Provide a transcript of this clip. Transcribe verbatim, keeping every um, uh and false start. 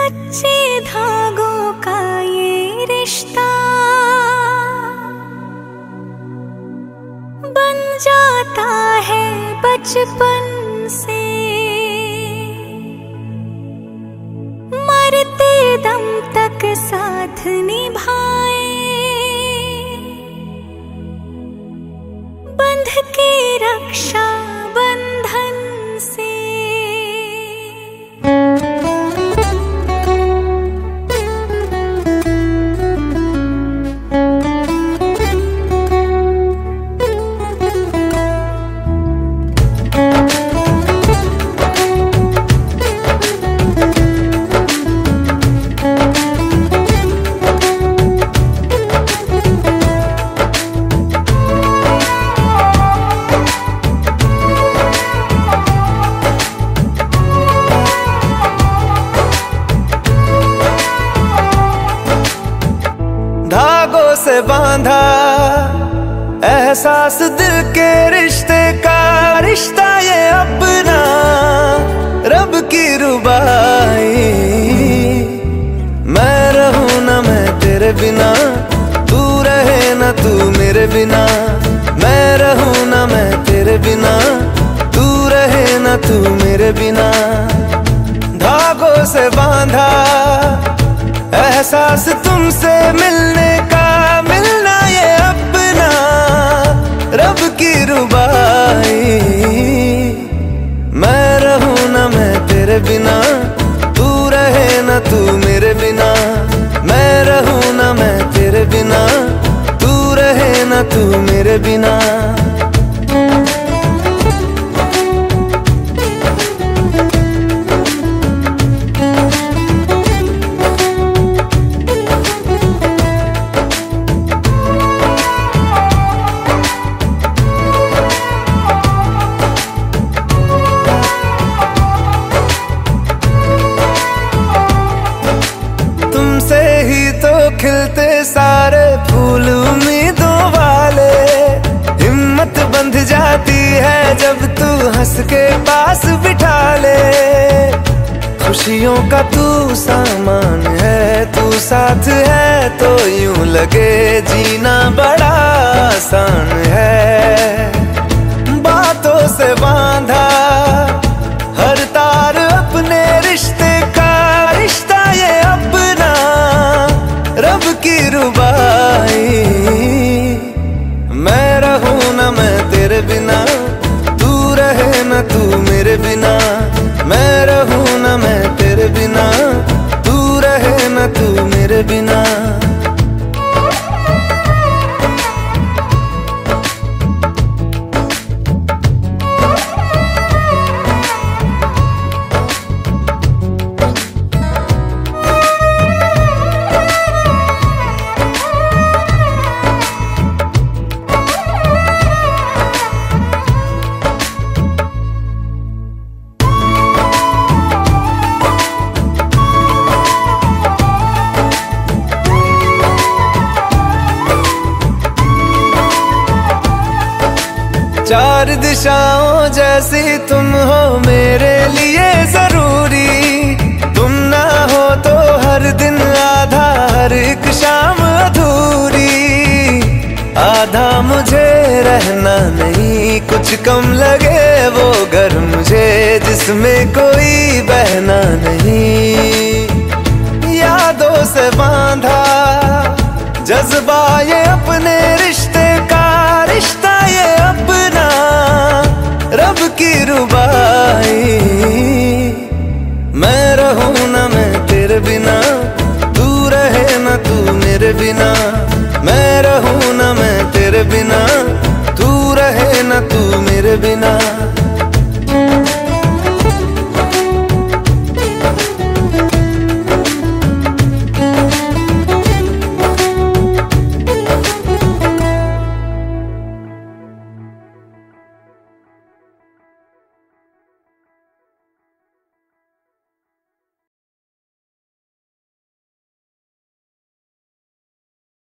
कच्चे धागों का ये रिश्ता बन जाता है बचपन से, मरते दम तक साथ निभाए, बंध के रक्षा बंधन से। धागों से बांधा एहसास दिल के रिश्ते का, रिश्ता ये अपना रब की रुबाई। मैं रहूं ना मैं तेरे बिना, तू रहे ना तू मेरे बिना। मैं रहूं ना मैं तेरे बिना, तू रहे ना तू मेरे बिना। धागों से बांधा एहसास तुमसे मिलने का, मिलना ये अपना रब की रुबाई। मैं रहूं ना मैं तेरे बिना, तू रहे ना तू मेरे बिना। मैं रहूं ना मैं तेरे बिना, तू रहे ना तू मेरे बिना। तुमसे ही तो खिलते सारे फूल उम्मीदों वाले। हिम्मत बंध जाती है जब तू हंस के पास बिठा ले। खुशियों का तू सामान है, तू साथ है तो यूं लगे जीना बड़ा आसान है। बातों से बांधा हर तार अपने रिश्ते का, रिश्ता ये अपना रब की रुबाई। मैं रहूं ना मैं तेरे बिना, तू रहे ना तू मेरे बिना। मैं रहूं ना मैं तेरे बिना, तू रहे ना तू मेरे बिना। चार दिशाओं जैसी तुम हो मेरे लिए जरूरी। तुम ना हो तो हर दिन आधा, हर एक शाम अधूरी। आधा मुझे रहना नहीं, कुछ कम लगे वो घर मुझे जिसमें कोई बहना नहीं। यादों से बांधा जज्बा ये अपने रिश्ते का, रिश्ता ये अपना रब की रुबाई। मैं रहूं ना मैं तेरे बिना, तू रहे ना तू मेरे बिना। मैं रहूं ना मैं तेरे बिना,